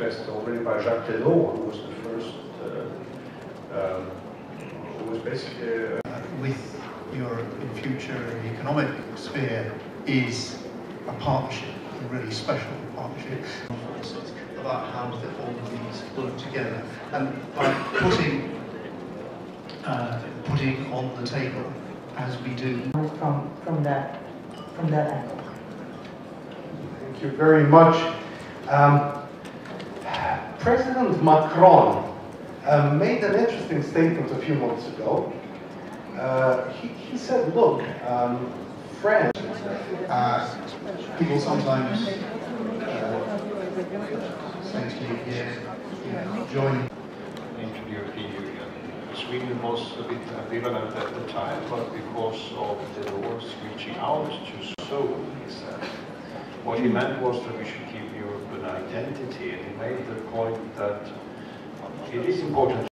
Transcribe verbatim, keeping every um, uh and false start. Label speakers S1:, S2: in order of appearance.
S1: expressed already by Jacques Delors, who was the first, uh, um, who was basically... Uh,
S2: with Europe in future in the economic sphere is a partnership, a really special partnership about how all of these work together, and by putting uh, putting on the table as we do
S3: from from that from that angle.
S4: Thank you very much. Um, President Macron uh, made an interesting statement a few months ago. Uh, he, he said, look, um, France...
S2: Uh, people sometimes uh, say to you, yeah, yeah, join
S1: into the European Union. Sweden was a bit ambivalent at the time, but because of the Delors reaching out to Seoul, he said, what he meant was that we should give Europe an identity, and he made the point that it is important